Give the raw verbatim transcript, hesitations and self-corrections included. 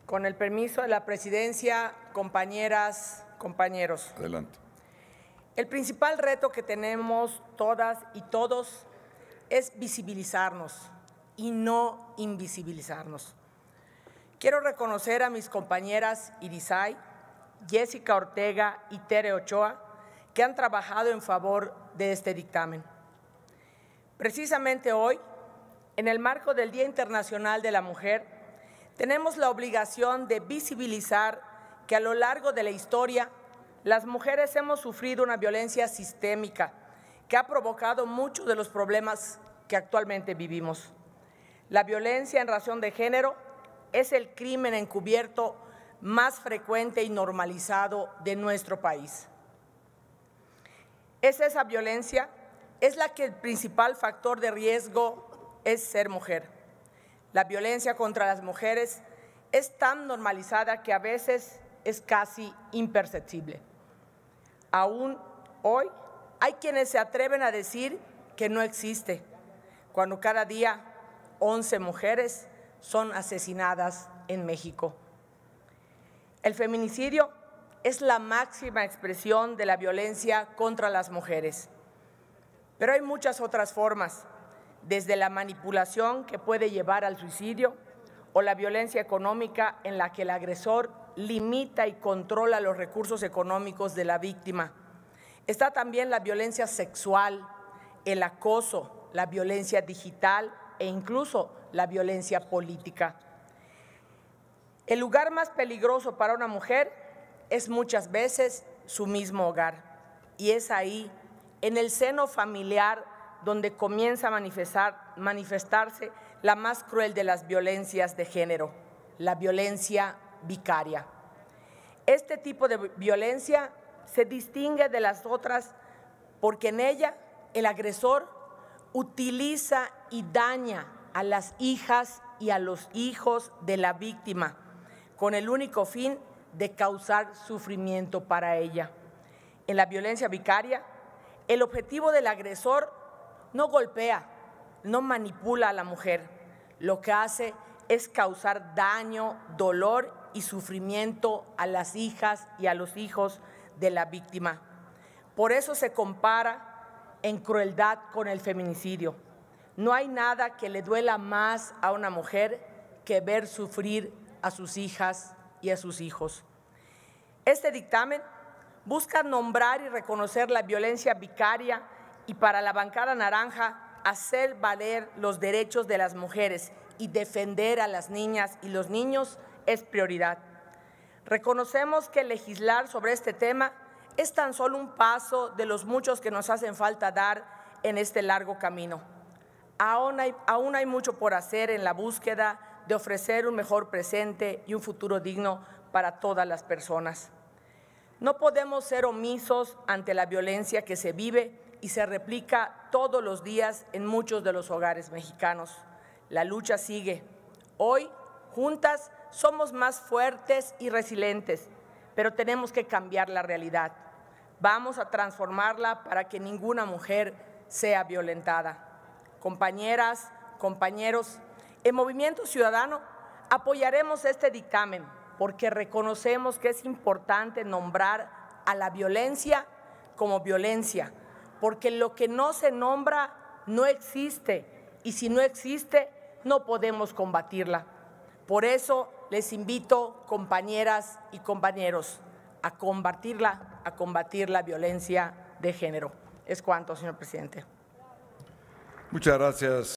Con el permiso de la presidencia, compañeras, compañeros. Adelante. El principal reto que tenemos todas y todos es visibilizarnos y no invisibilizarnos. Quiero reconocer a mis compañeras Irisay, Jessica Ortega y Tere Ochoa, que han trabajado en favor de este dictamen. Precisamente hoy, en el marco del Día Internacional de la Mujer, tenemos la obligación de visibilizar que a lo largo de la historia las mujeres hemos sufrido una violencia sistémica que ha provocado muchos de los problemas que actualmente vivimos. La violencia en razón de género es el crimen encubierto más frecuente y normalizado de nuestro país. Es esa violencia, es la que el principal factor de riesgo es ser mujer. La violencia contra las mujeres es tan normalizada que a veces es casi imperceptible. Aún hoy hay quienes se atreven a decir que no existe, cuando cada día once mujeres son asesinadas en México. El feminicidio es la máxima expresión de la violencia contra las mujeres, pero hay muchas otras formas, desde la manipulación que puede llevar al suicidio o la violencia económica en la que el agresor limita y controla los recursos económicos de la víctima. Está también la violencia sexual, el acoso, la violencia digital e incluso la violencia política. El lugar más peligroso para una mujer es muchas veces su mismo hogar, y es ahí, en el seno familiar, donde comienza a manifestar, manifestarse la más cruel de las violencias de género, la violencia vicaria. Este tipo de violencia se distingue de las otras porque en ella el agresor utiliza y daña a las hijas y a los hijos de la víctima con el único fin de causar sufrimiento para ella. En la violencia vicaria, el objetivo del agresor no golpea, no manipula a la mujer. Lo que hace es causar daño, dolor y sufrimiento a las hijas y a los hijos de la víctima. Por eso se compara en crueldad con el feminicidio. No hay nada que le duela más a una mujer que ver sufrir a sus hijas y a sus hijos. Este dictamen busca nombrar y reconocer la violencia vicaria y para la bancada naranja hacer valer los derechos de las mujeres y defender a las niñas y los niños es prioridad. Reconocemos que legislar sobre este tema es tan solo un paso de los muchos que nos hacen falta dar en este largo camino. Aún hay, aún hay mucho por hacer en la búsqueda de ofrecer un mejor presente y un futuro digno para todas las personas. No podemos ser omisos ante la violencia que se vive y se replica todos los días en muchos de los hogares mexicanos. La lucha sigue. Hoy, juntas, somos más fuertes y resilientes, pero tenemos que cambiar la realidad. Vamos a transformarla para que ninguna mujer sea violentada. Compañeras, compañeros, en Movimiento Ciudadano apoyaremos este dictamen porque reconocemos que es importante nombrar a la violencia como violencia, porque lo que no se nombra no existe y si no existe no podemos combatirla. Por eso les invito, compañeras y compañeros, a combatirla, a combatir la violencia de género. Es cuanto, señor presidente. Muchas gracias.